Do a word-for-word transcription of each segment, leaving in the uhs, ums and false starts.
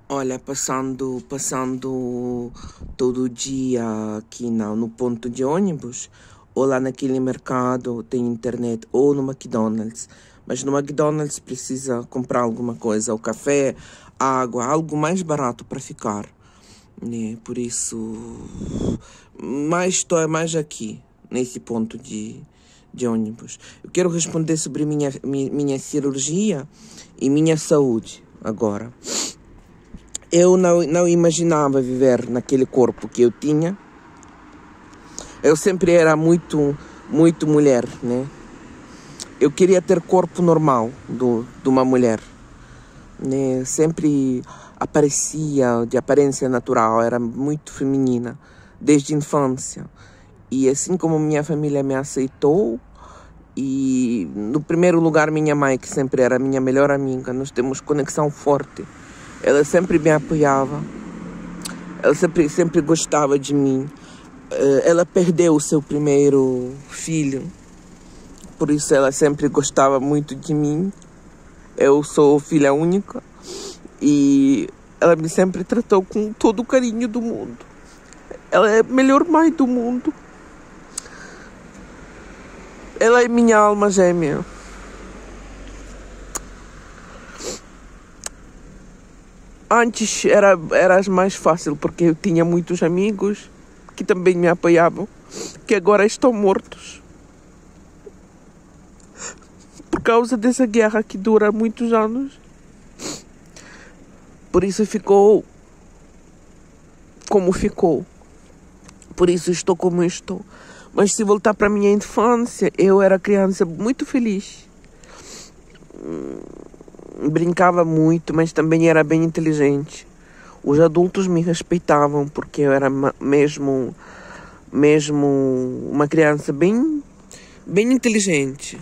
Olha, passando, passando todo dia aqui na, no ponto de ônibus, ou lá naquele mercado tem internet, ou no McDonald's. Mas no McDonald's precisa comprar alguma coisa, o café, água, algo mais barato para ficar, né? Por isso, mais estou é mais aqui, nesse ponto de, de ônibus. Eu quero responder sobre minha, minha, minha cirurgia e minha saúde agora. Eu não, não imaginava viver naquele corpo que eu tinha. Eu sempre era muito, muito mulher, né? Eu queria ter corpo normal do, de uma mulher, né? Sempre aparecia de aparência natural, era muito feminina, desde a infância. E assim como minha família me aceitou, e no primeiro lugar minha mãe, que sempre era minha melhor amiga, nós temos conexão forte. Ela sempre me apoiava, ela sempre, sempre gostava de mim. Ela perdeu o seu primeiro filho, por isso ela sempre gostava muito de mim. Eu sou filha única e ela me sempre tratou com todo o carinho do mundo. Ela é a melhor mãe do mundo. Ela é minha alma gêmea. Antes era, era mais fácil porque eu tinha muitos amigos que também me apoiavam, que agora estão mortos por causa dessa guerra que dura muitos anos. Por isso ficou como ficou. Por isso estou como estou. Mas se voltar para a minha infância, eu era criança muito feliz. Brincava muito, mas também era bem inteligente. Os adultos me respeitavam porque eu era mesmo, mesmo uma criança bem, bem inteligente.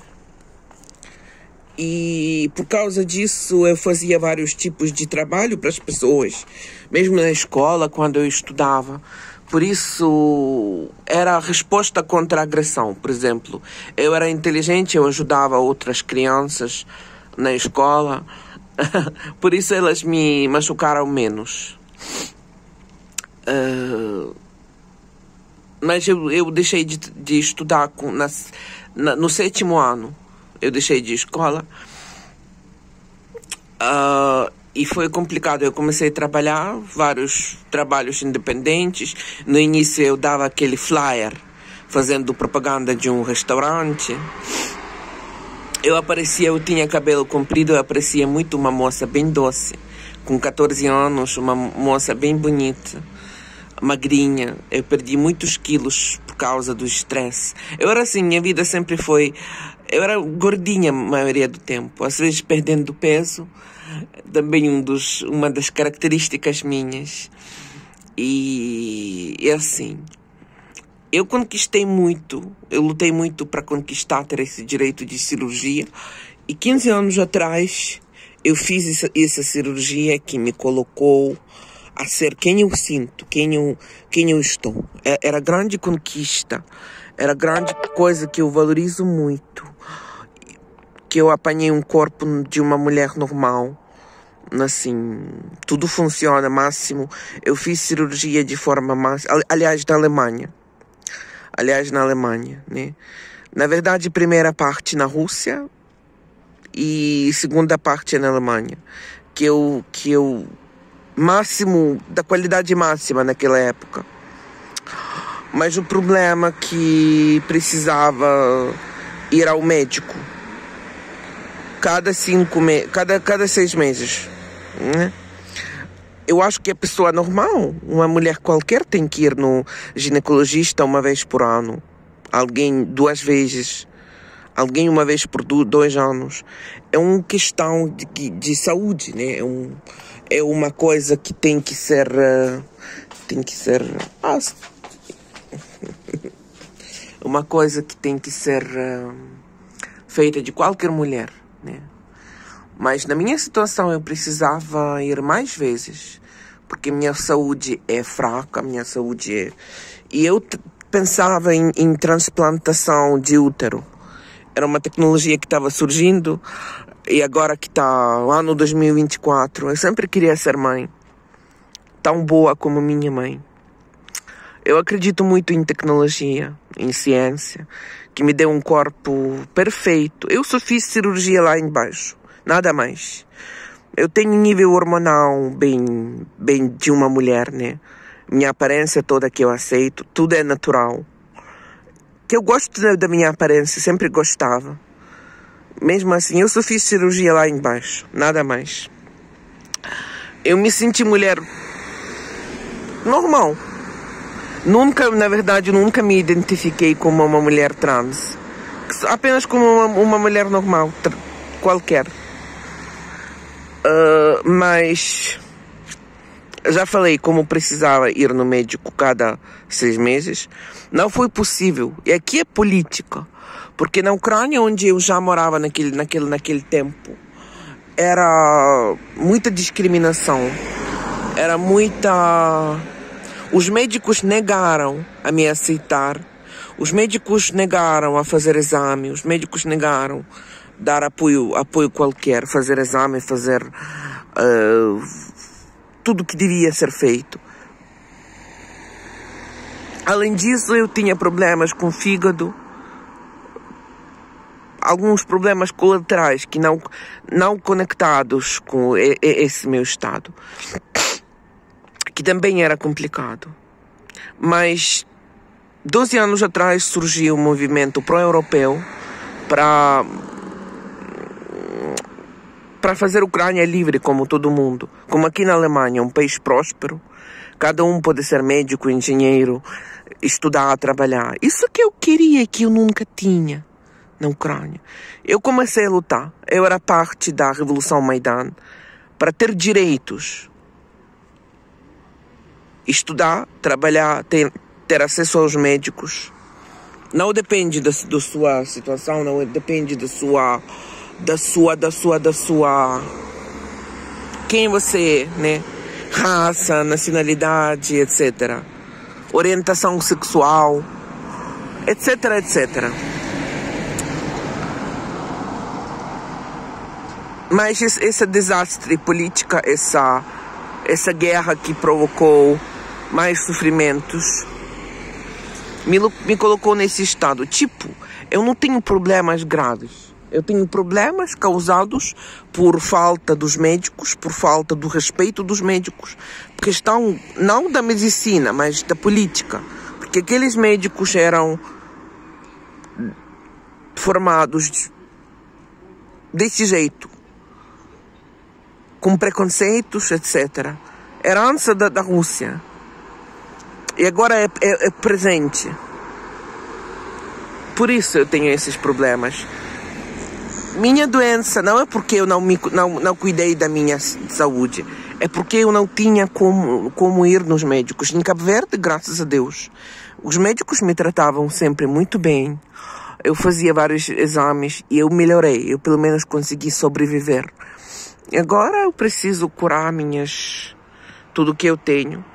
E por causa disso eu fazia vários tipos de trabalho para as pessoas, mesmo na escola, quando eu estudava. Por isso, era a resposta contra a agressão. Por exemplo, eu era inteligente, eu ajudava outras crianças na escola, por isso elas me machucaram menos. Uh, mas eu, eu deixei de, de estudar com, na, na, no sétimo ano. Eu deixei de escola uh, e foi complicado. Eu comecei a trabalhar, vários trabalhos independentes. No início eu dava aquele flyer fazendo propaganda de um restaurante. Eu aparecia, eu tinha cabelo comprido, eu aparecia muito uma moça bem doce, com catorze anos, uma moça bem bonita, magrinha. Eu perdi muitos quilos por causa do estresse. Eu era assim, minha vida sempre foi... Eu era gordinha a maioria do tempo, às vezes perdendo peso, também um dos, uma das características minhas. E, e assim... Eu conquistei muito, eu lutei muito para conquistar, ter esse direito de cirurgia. E quinze anos atrás, eu fiz essa, essa cirurgia que me colocou a ser quem eu sinto, quem eu, quem eu estou. Era grande conquista, era grande coisa que eu valorizo muito. Que eu apanhei um corpo de uma mulher normal. Assim, tudo funciona máximo. Eu fiz cirurgia de forma máxima, aliás, da Alemanha. Aliás, na Alemanha, né? Na verdade, primeira parte na Rússia e segunda parte na Alemanha. Que eu, que eu, máximo, da qualidade máxima naquela época. Mas o problema é que precisava ir ao médico. Cada cinco meses, cada, cada seis meses, né? Eu acho que a pessoa normal, uma mulher qualquer, tem que ir no ginecologista uma vez por ano. Alguém duas vezes. Alguém uma vez por dois anos. É uma questão de, de saúde, né? É, um, é uma coisa que tem que ser... Uh, tem que ser... Ah, uma coisa que tem que ser uh, feita de qualquer mulher, né? Mas na minha situação eu precisava ir mais vezes, porque minha saúde é fraca, minha saúde é... E eu t- pensava em, em transplantação de útero. Era uma tecnologia que estava surgindo, e agora que está lá no dois mil e vinte e quatro, eu sempre queria ser mãe. tão boa como minha mãe. Eu acredito muito em tecnologia, em ciência, que me deu um corpo perfeito. Eu só fiz cirurgia lá embaixo, nada mais. Eu tenho nível hormonal bem, bem de uma mulher, né? Minha aparência toda que eu aceito, tudo é natural. Que eu gosto da minha aparência, sempre gostava. Mesmo assim, eu só fiz cirurgia lá embaixo, nada mais. Eu me senti mulher normal. Nunca, na verdade, nunca me identifiquei como uma mulher trans. Apenas como uma, uma mulher normal, qualquer. Uh, mas já falei como precisava ir no médico cada seis meses. Não foi possível. E aqui é política. Porque na Ucrânia, onde eu já morava naquele, naquele, naquele tempo, era muita discriminação. Era muita... Os médicos negaram a me aceitar. Os médicos negaram a fazer exame. Os médicos negaram dar apoio, apoio qualquer, fazer exame, fazer uh, tudo que devia ser feito. Além disso, eu tinha problemas com o fígado, alguns problemas colaterais que não, não conectados com esse meu estado, que também era complicado. Mas doze anos atrás surgiu um movimento pró-europeu para para fazer a Ucrânia livre como todo mundo. Como aqui na Alemanha, um país próspero, cada um pode ser médico, engenheiro, estudar, trabalhar. Isso que eu queria, que eu nunca tinha na Ucrânia. Eu comecei a lutar. Eu era parte da Revolução Maidan para ter direitos. Estudar, trabalhar, ter, ter acesso aos médicos. Não depende da, da sua situação, não depende da sua, da sua, da sua, da sua, quem você é, né? Raça, nacionalidade, etcétera. Orientação sexual, etc, etcétera. Mas esse, esse desastre político, essa, essa guerra que provocou mais sofrimentos, me, me colocou nesse estado. Tipo, eu não tenho problemas graves. Eu tenho problemas causados por falta dos médicos, por falta do respeito dos médicos. Questão não da medicina, mas da política. Porque aqueles médicos eram formados desse jeito, com preconceitos, etcétera. Herança da, da Rússia. E agora é, é, é presente. Por isso eu tenho esses problemas. Minha doença não é porque eu não, me, não, não cuidei da minha saúde. É porque eu não tinha como, como ir nos médicos. Em Cabo Verde, graças a Deus, os médicos me tratavam sempre muito bem. Eu fazia vários exames e eu melhorei. Eu pelo menos consegui sobreviver. E agora eu preciso curar minhas... tudo que eu tenho.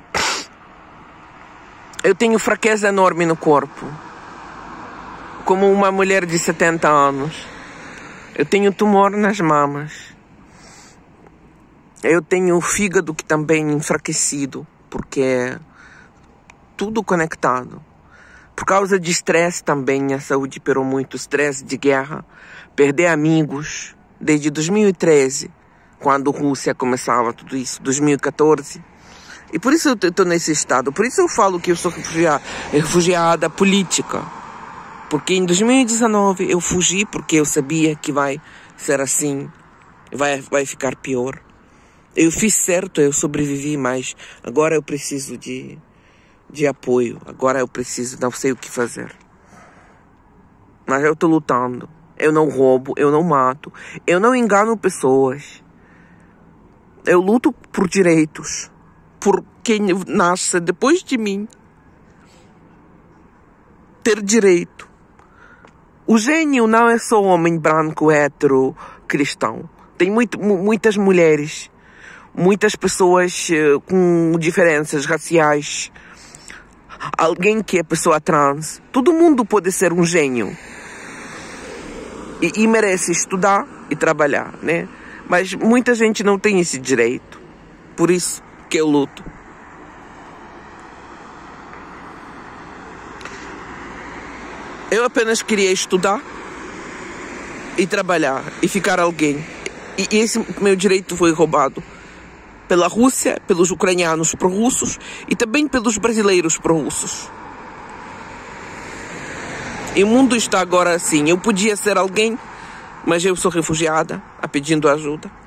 Eu tenho fraqueza enorme no corpo. Como uma mulher de setenta anos. Eu tenho tumor nas mamas. Eu tenho o fígado que também enfraquecido, porque é tudo conectado. Por causa de estresse também, a saúde piorou muito. Estresse de guerra, perder amigos. Desde dois mil e treze, quando a Rússia começava tudo isso, dois mil e quatorze. E por isso eu estou nesse estado. Por isso eu falo que eu sou refugiada, refugiada política. Porque em dois mil e dezenove eu fugi porque eu sabia que vai ser assim, vai, vai ficar pior. Eu fiz certo, eu sobrevivi, mas agora eu preciso de, de apoio. Agora eu preciso, não sei o que fazer. Mas eu estou lutando. Eu não roubo, eu não mato, eu não engano pessoas. Eu luto por direitos, por quem nasce depois de mim ter direito. O gênio não é só homem branco, hétero, cristão. Tem muito, muitas mulheres, muitas pessoas uh, com diferenças raciais. Alguém que é pessoa trans. Todo mundo pode ser um gênio. E, e merece estudar e trabalhar, né? Mas muita gente não tem esse direito. Por isso que eu luto. Eu apenas queria estudar e trabalhar e ficar alguém. E esse meu direito foi roubado pela Rússia, pelos ucranianos pró-russos e também pelos brasileiros pró-russos. E o mundo está agora assim. Eu podia ser alguém, mas eu sou refugiada, a pedindo ajuda.